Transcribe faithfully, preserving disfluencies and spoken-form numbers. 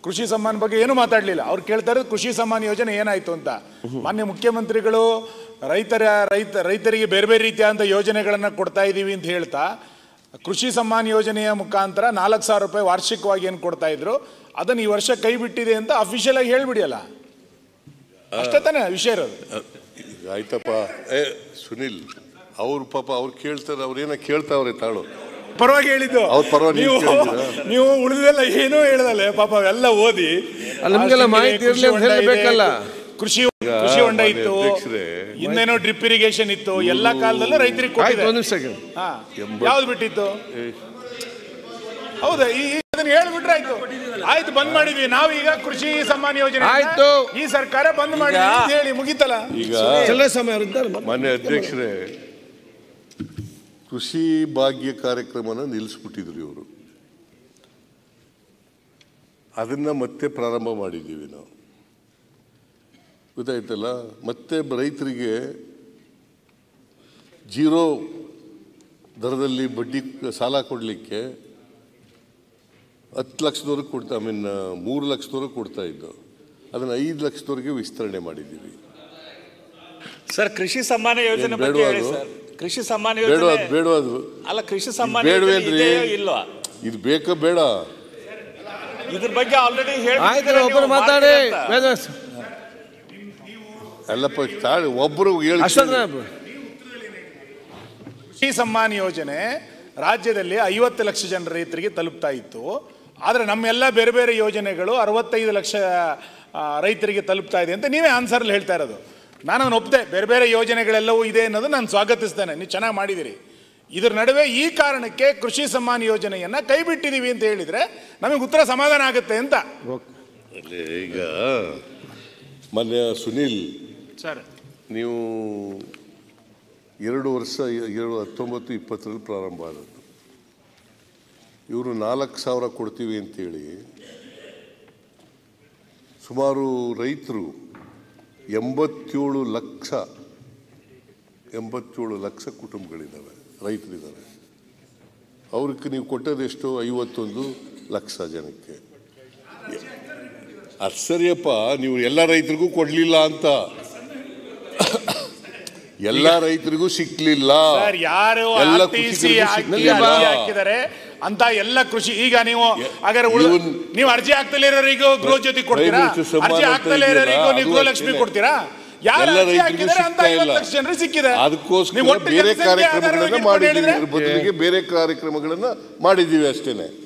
ಕೃಷಿ ಸಮ್ಮಾನ್ ಬಗ್ಗೆ ಏನು ಮಾತಾಡಲಿಲ್ಲ. ಅವ್ರು ಕೇಳ್ತಾ ಇರೋದು ಕೃಷಿ ಸಮ್ಮಾನ್ ಯೋಜನೆ ಏನಾಯ್ತು ಅಂತ. ಮಾನ್ಯ ಮುಖ್ಯಮಂತ್ರಿಗಳು ರೈತರ ರೈತ ರೈತರಿಗೆ ಬೇರೆ ಬೇರೆ ರೀತಿಯಾದಂಥ ಯೋಜನೆಗಳನ್ನು ಕೊಡ್ತಾ ಇದ್ದೀವಿ ಅಂತ ಹೇಳ್ತಾ ಕೃಷಿ ಸಮ್ಮಾನ್ ಯೋಜನೆಯ ಮುಖಾಂತರ ನಾಲ್ಕು ಸಾವಿರ ರೂಪಾಯಿ ವಾರ್ಷಿಕವಾಗಿ ಏನು ಕೊಡ್ತಾ ಇದ್ರು ಅದನ್ನು ಈ ವರ್ಷ ಕೈ ಬಿಟ್ಟಿದೆ ಅಂತ ಅಫಿಷಿಯಲ್ ಆಗಿ ಹೇಳ್ಬಿಡಿಯಲ್ಲ, ಅಷ್ಟೇ ತಾನೇ ವಿಷಯ ಇರೋದು. ಆಯ್ತಪ್ಪ. ಏ ಸುನಿಲ್, ಅವ್ರು ಪಾಪ ಅವ್ರು ಕೇಳ್ತಾರೆ, ಅವ್ರೇನ ಕೇಳ್ತಾವ್ರೆ ತಾಳು ಪರವಾಗಿ ಹೇಳಿದ್ದು. ನೀವು ನೀವು ಉಳಿದೆಲ್ಲ ಏನೂ ಹೇಳ್ದಲ್ಲ ಪಾಪ ಎಲ್ಲ ಓದಿ ನಮಗೆಲ್ಲ ಮಾಹಿತಿ ಇರಲಿ ಅಂತ ಹೇಳಬೇಕಲ್ಲ. ಕೃಷಿ ಕೃಷಿ ಹೊಂಡ ಇತ್ತು, ಇನ್ನೇನೋ ಡ್ರಿಪ್ ಇರಿಗೇಷನ್ ಇತ್ತು, ಎಲ್ಲಾ ಕಾಲದಲ್ಲೂ ರೈತರಿಗೆ ಕೊಟ್ಟಿದೆ. ಯಾವ್ದು ಬಿಟ್ಟಿತ್ತು? ಹೌದಾ? ಈ ಅದನ್ನ ಹೇಳ್ಬಿಟ್ರೆ ಆಯ್ತು. ಆಯ್ತು, ಬಂದ್ ಮಾಡಿದ್ವಿ ನಾವೀಗ ಕೃಷಿ ಸಮ್ಮಾನ್ ಯೋಜನೆ ಆಯ್ತು, ಈ ಸರ್ಕಾರ ಬಂದ್ ಮಾಡಿದ್ವಿ ಅಂತ ಹೇಳಿ ಮುಗಿತಲ್ಲ. ಈಗ ಮಾನ್ಯ ಅಧ್ಯಕ್ಷರೇ, ಕೃಷಿ ಭಾಗ್ಯ ಕಾರ್ಯಕ್ರಮನ ನಿಲ್ಲಿಸ್ಬಿಟ್ಟಿದ್ರು ಇವರು. ಅದನ್ನ ಮತ್ತೆ ಪ್ರಾರಂಭ ಮಾಡಿದ್ದೀವಿ ನಾವು, ಗೊತ್ತಾಯ್ತಲ್ಲ. ಮತ್ತೆ ರೈತರಿಗೆ ಜೀರೋ ದರದಲ್ಲಿ ಬಡ್ಡಿ ಸಾಲ ಕೊಡಲಿಕ್ಕೆ ಹತ್ತು ಲಕ್ಷದವರೆಗೆ ಕೊಡ್ತಾ ಐ ಮೀನ್ ಮೂರು ಲಕ್ಷದವರೆಗೆ ಕೊಡ್ತಾ ಇದ್ದು, ಅದನ್ನು ಐದು ಲಕ್ಷದವರೆಗೆ ವಿಸ್ತರಣೆ ಮಾಡಿದ್ದೀವಿ. ಸರ್, ಕೃಷಿ ಸಮ್ಮಾನ ಯೋಜನೆ ಬಗ್ಗೆ ಹೇಳಿ ಸರ್. ಕೃಷಿ ಸಮ್ಮಾನ ಯೋಜನೆ ಬೇಡ ಅದು ಅಲ್ಲ, ಕೃಷಿ ಸಮ್ಮಾನ ಬೇಡವೇನ್ರಿ? ಇಲ್ವಾ? ಇದು ಬೇಕಾ ಬೇಡ? ಇದ್ರ ಬಗ್ಗೆ ಆಲ್ರೆಡಿ ಹೇಳಿ ಮಾತಾಡಿ. ಅಲ್ಲಪ್ಪ, ಒಬ್ಬರು ಹೇಳಿ. ಕೃಷಿ ಸಮ್ಮಾನ್ ಯೋಜನೆ ರಾಜ್ಯದಲ್ಲಿ ಐವತ್ತು ಲಕ್ಷ ಜನ ರೈತರಿಗೆ ತಲುಪ್ತಾ ಇತ್ತು. ಆದರೆ ನಮ್ಮೆಲ್ಲ ಬೇರೆ ಬೇರೆ ಯೋಜನೆಗಳು ಅರವತ್ತೈದು ಲಕ್ಷ ರೈತರಿಗೆ ತಲುಪ್ತಾ ಇದೆ ಅಂತ ನೀವೇ ಆನ್ಸರ್ಲ್ಲಿ ಹೇಳ್ತಾ ಇರೋದು. ನಾನು ಅದನ್ನು ಒಪ್ತೆ, ಬೇರೆ ಬೇರೆ ಯೋಜನೆಗಳೆಲ್ಲವೂ ಇದೆ ಅನ್ನೋದು ನಾನು ಸ್ವಾಗತಿಸ್ತೇನೆ, ನೀವು ಚೆನ್ನಾಗಿ ಮಾಡಿದಿರಿ. ಇದರ ನಡುವೆ ಈ ಕಾರಣಕ್ಕೆ ಕೃಷಿ ಸಮ್ಮಾನ್ ಯೋಜನೆಯನ್ನು ಕೈ ಬಿಟ್ಟಿದ್ದೀವಿ ಅಂತ ಹೇಳಿದರೆ ನಮಗೆ ಉತ್ತರ ಸಮಾಧಾನ ಆಗುತ್ತೆ ಅಂತ. ಈಗ ಮೊನ್ನೆ ಸುನಿಲ್ ಸರ್, ನೀವು ಎರಡು ವರ್ಷ ಎರಡು ಹತ್ತೊಂಬತ್ತು ಇಪ್ಪತ್ತರಲ್ಲಿ ಪ್ರಾರಂಭ ಆದದ್ದು. ಇವರು ನಾಲ್ಕು ಸಾವಿರ ಕೊಡ್ತೀವಿ ಅಂತೇಳಿ ಸುಮಾರು ರೈತರು ಎಂಬತ್ತೇಳು ಲಕ್ಷ ಎಂಬತ್ತೇಳು ಲಕ್ಷ ಕುಟುಂಬಗಳಿದ್ದಾವೆ, ರೈತರಿದ್ದಾರೆ. ಅವ್ರಿಗೆ ನೀವು ಕೊಟ್ಟದೆಷ್ಟು? ಐವತ್ತೊಂದು ಲಕ್ಷ ಜನಕ್ಕೆ. ಅದು ಸರಿಯಪ್ಪ, ನೀವು ಎಲ್ಲ ರೈತರಿಗೂ ಕೊಡಲಿಲ್ಲ ಅಂತ. ಎಲ್ಲ ರೈತರಿಗೂ ಸಿಕ್ಲಿಲ್ಲ. ಎಲ್ಲ ಹಾಕಿದ್ದಾರೆ ಅಂತ ಎಲ್ಲ ಕೃಷಿ. ಈಗ ನೀವು ಹಾಗಾದ್ರೆ ನೀವು ಅರ್ಜಿ ಆಗ್ತಲೇ ಇರೋರಿಗೂ ಗೃಹ ಜ್ಯೋತಿ ಕೊಡ್ತೀರಾ? ಅರ್ಜಿ ಆಗ್ತಲೇ ಇರೋರಿಗೂ ನೀವು ಗೃಹಲಕ್ಷ್ಮಿ ಕೊಡ್ತೀರಾ? ಅದಕ್ಕೋಸ್ಕರ ಬೇರೆ ಕಾರ್ಯಕ್ರಮಗಳನ್ನ ಮಾಡಿದ್ದೀವಿ, ಬದಲಿಗೆ ಬೇರೆ ಕಾರ್ಯಕ್ರಮಗಳನ್ನ ಮಾಡಿದ್ದೀವಿ ಅಷ್ಟೇನೆ.